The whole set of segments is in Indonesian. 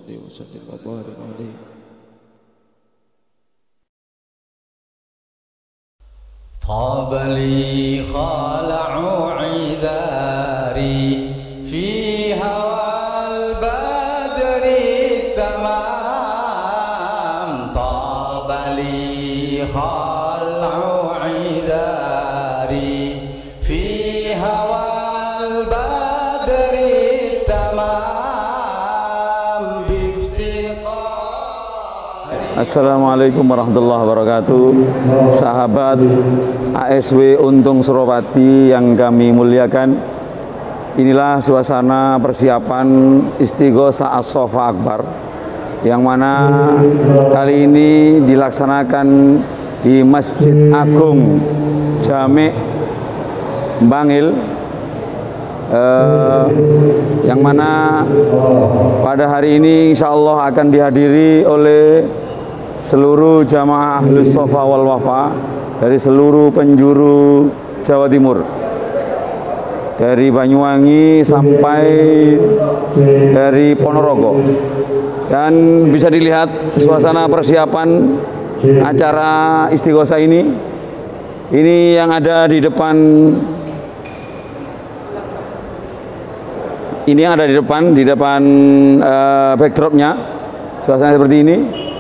وصلي وسلم وبارك عليه. طاب لي خلع عذاري في هوى البدر التمام. طاب لي خلع عذاري في هوى البدر التمام بافتقار. Assalamualaikum warahmatullahi wabarakatuh. Sahabat ASW Untung Suropati yang kami muliakan, inilah suasana persiapan Istighosah As-Sofa Akbar yang mana kali ini dilaksanakan di Masjid Agung Jami' Bangil, yang mana pada hari ini insya Allah akan dihadiri oleh seluruh jamaah Ahlus Sofa wal Wafa dari seluruh penjuru Jawa Timur, dari Banyuwangi sampai dari Ponorogo. Dan bisa dilihat suasana persiapan acara Istighosah ini yang ada di depan. Ini yang ada di depan backdropnya, suasana seperti ini.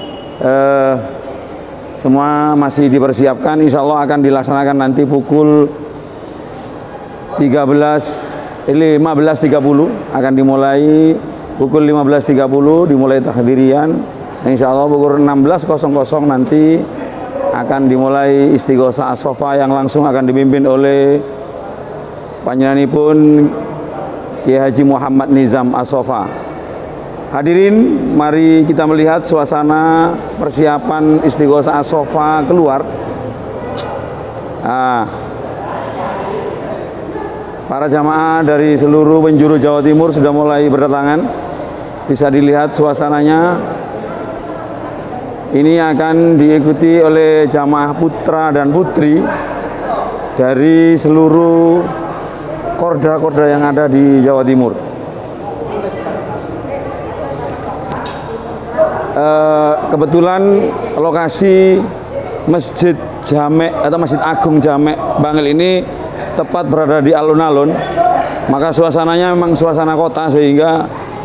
Semua masih dipersiapkan, insya Allah akan dilaksanakan nanti pukul 15.30 akan dimulai pukul 15.30 dimulai takdirian. Insya Allah pukul 16.00 nanti akan dimulai Istighosah As-Sofa yang langsung akan dipimpin oleh panjenenganipun Kiai Haji Muhammad Nizam As-Sofa. Hadirin, mari kita melihat suasana persiapan Istighosah As-Sofa keluar. Para jamaah dari seluruh penjuru Jawa Timur sudah mulai berdatangan. Bisa dilihat suasananya. Ini akan diikuti oleh jamaah putra dan putri dari seluruh korda-korda yang ada di Jawa Timur. Kebetulan lokasi Masjid Jami' atau Masjid Agung Jami' Bangil ini tepat berada di alun-alun, maka suasananya memang suasana kota, sehingga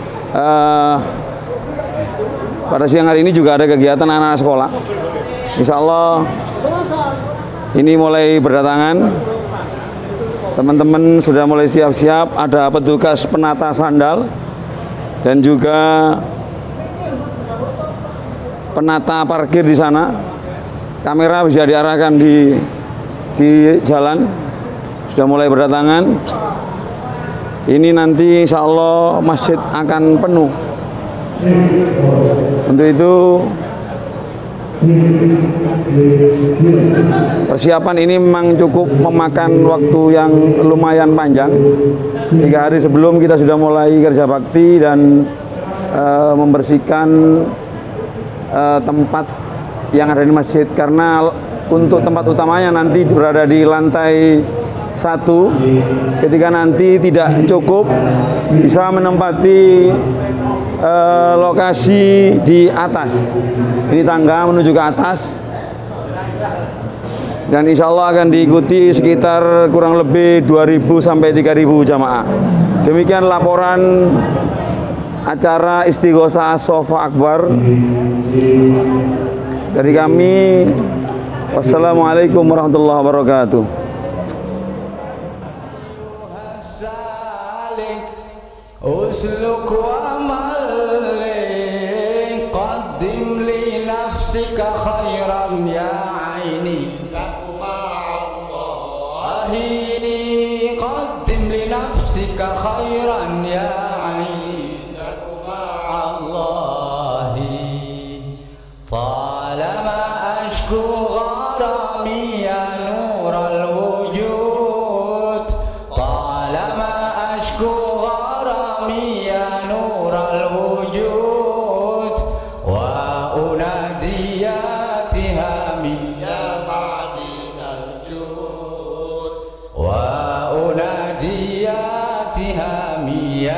pada siang hari ini juga ada kegiatan anak-anak sekolah. Insya Allah ini mulai berdatangan, teman-teman sudah mulai siap-siap, ada petugas penata sandal dan juga penata parkir di sana. Kamera bisa diarahkan di jalan. Sudah mulai berdatangan. Ini nanti insya Allah masjid akan penuh. Untuk itu persiapan ini memang cukup memakan waktu yang lumayan panjang. 3 hari sebelum kita sudah mulai kerja bakti dan membersihkan tempat yang ada di masjid, karena untuk tempat utamanya nanti berada di lantai 1. Ketika nanti tidak cukup, bisa menempati lokasi di atas. Ini tangga menuju ke atas, dan insya Allah akan diikuti sekitar kurang lebih 2.000 sampai 3.000 jamaah. Demikian laporan acara Istighosah As-Sofa Akbar dari kami. Wassalamualaikum warahmatullahi wabarakatuh. Usluk wa malik qaddim li nafsika khairan ya aini Allahi qaddim li nafsika khairan ya aini طالما أشكو غرامي يا نور الوجود طالما أشكو غرامي يا نور الوجود وأنادي يا اتهامي يا معدن الجود وأنادي يا اتهامي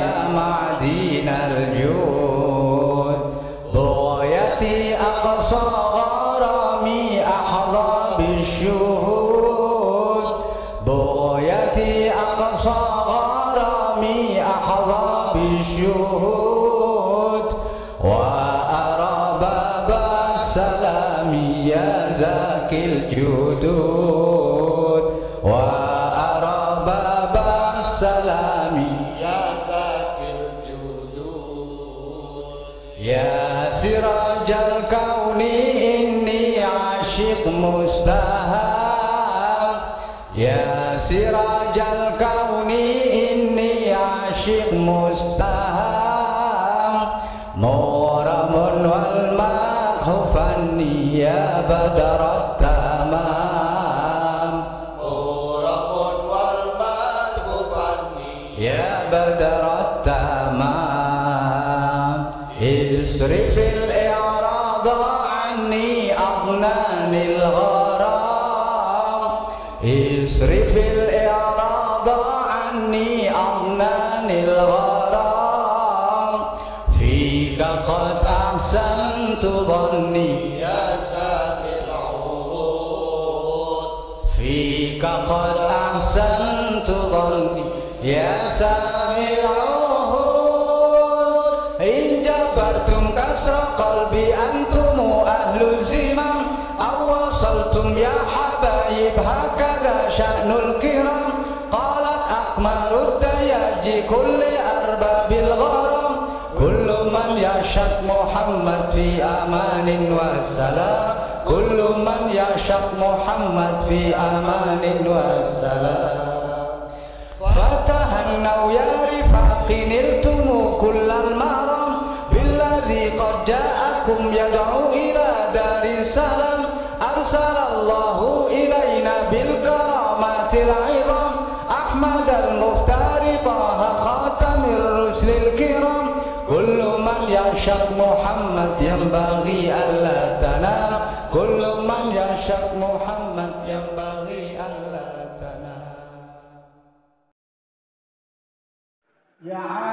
الشهود بويتي أقصى غرامي أحظى بالشهود وأرى باب السلام يا زاكي الجدود وأرى باب السلام يا زاكي الجدود يا سراج الكون إني عاشق مستهام يا سراج الكون إني عاشق مستهام مورم والمدح فني يا بدر التمام مورم والمدح فني يا بدر التمام اصرف الإعراض عني أغناني الغرام اصرف الإعراض عني أغناني الغرام فيك قد أحسنت ظني يا سامي العهود فيك قد أحسنت ظني يا سامي العهود إن جبرتم كسر قلبي أنتم أهل الزمام أو وصلتم يا حبايب هكذا شأن الكرام قالت أقمار الدياجي كل أرباب الغرام كل من يعشق محمد في أمان وسلام كل من يعشق محمد في أمان وسلام فتهنوا يا رفاق نلتم كل المرام بالذي قد جاءكم يدعو إلى دار السلام أرسل الله إلينا بالكرامات العظام أحمد المختار طه خاتم الرسل الكرام كل من يعشق محمد ينبغي ألا تنام كل من يعشق محمد ينبغي ألا تنام يا